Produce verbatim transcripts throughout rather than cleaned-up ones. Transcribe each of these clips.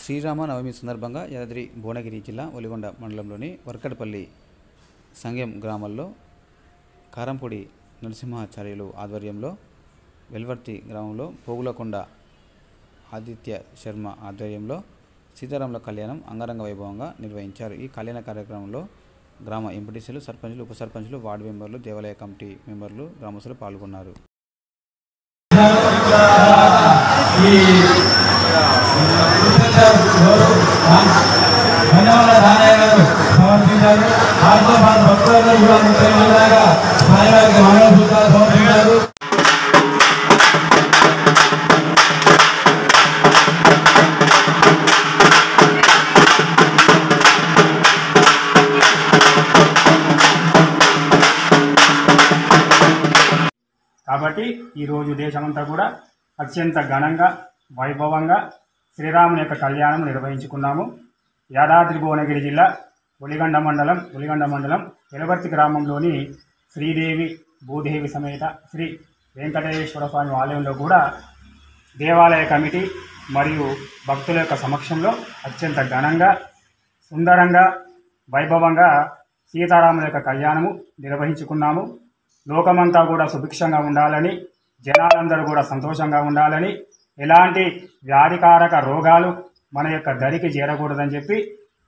శ్రీరామ నవమి సందర్భంగా యాదాద్రి భువనగిరి జిల్లా ఒలిగొండ మండలంలోని వర్కడపల్లి సంగెం గ్రామంలో కారంపూడి నరసింహాచార్యులు ఆధ్వర్యంలో వెల్వర్తి గ్రామంలో పోగులకొండ ఆదిత్య శర్మ ఆధ్వర్యంలో సీతారాముల కళ్యాణం అంగరంగ వైభవంగా నిర్వహించారు। ఈ కళ్యాణ కార్యక్రమంలో గ్రామ ఎంపీటీసీలు, సర్పంచులు, ఉప సర్పంచులు, వార్డు మెంబర్లు, దేవాలయ కమిటీ మెంబర్లు, గ్రామస్తులు పాల్గొన్నారు। కాబట్టి ఈరోజు దేశమంతా కూడా అత్యంత ఘనంగా వైభవంగా శ్రీరాముని యొక్క కళ్యాణం నిర్వహించుకున్నాము। యాదాద్రి భువనగిరి జిల్లా ఒలిగొండ మండలం ఒలిగొండ మండలం వెలవర్తి గ్రామంలోని శ్రీదేవి భూదేవి సమేత శ్రీ వెంకటేశ్వర స్వామి ఆలయంలో కూడా దేవాలయ కమిటీ మరియు భక్తుల యొక్క సమక్షంలో అత్యంత ఘనంగా సుందరంగా వైభవంగా సీతారాముల యొక్క కళ్యాణము నిర్వహించుకున్నాము। లోకమంతా కూడా సుభిక్షంగా ఉండాలని, జనాలందరూ కూడా సంతోషంగా ఉండాలని, ఎలాంటి వ్యాధికారక రోగాలు మన యొక్క దరికి చేరకూడదని చెప్పి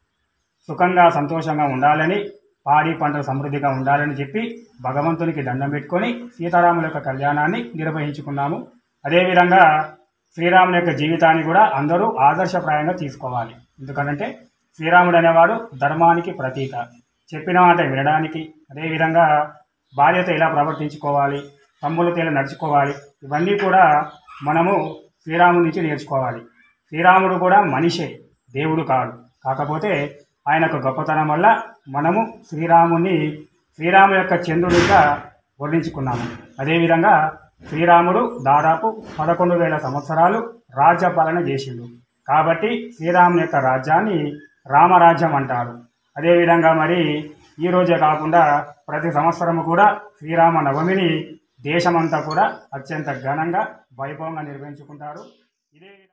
సుఖంగా సంతోషంగా ఉండాలని, పాడి పంటలు సమృద్ధిగా ఉండాలని చెప్పి భగవంతునికి దండం పెట్టుకొని సీతారాముల యొక్క కళ్యాణాన్ని నిర్వహించుకున్నాము। అదేవిధంగా శ్రీరాముని యొక్క జీవితాన్ని కూడా అందరూ ఆదర్శప్రాయంగా తీసుకోవాలి। ఎందుకంటే శ్రీరాముడు అనేవాడు ధర్మానికి ప్రతీక, చెప్పిన మాట వినడానికి, అదేవిధంగా భార్యతో ఎలా ప్రవర్తించుకోవాలి, తమ్ములతో ఎలా నడుచుకోవాలి, ఇవన్నీ కూడా మనము శ్రీరాముడి నుంచి నేర్చుకోవాలి। శ్రీరాముడు కూడా మనిషే, దేవుడు కాదు। కాకపోతే ఆయనకు గొప్పతనం వల్ల మనము శ్రీరాముని శ్రీరాము యొక్క చంద్రుడిగా వర్ణించుకున్నాము। అదేవిధంగా శ్రీరాముడు దాదాపు పదకొండు వేల సంవత్సరాలు రాజ్యపాలన చేసిండు కాబట్టి శ్రీరాముని యొక్క రాజ్యాన్ని రామరాజ్యం అంటారు। అదేవిధంగా మరి ఈరోజే కాకుండా ప్రతి సంవత్సరము కూడా శ్రీరామ నవమిని దేశమంతా కూడా అత్యంత ఘనంగా వైభవంగా నిర్వహించుకుంటారు। ఇదే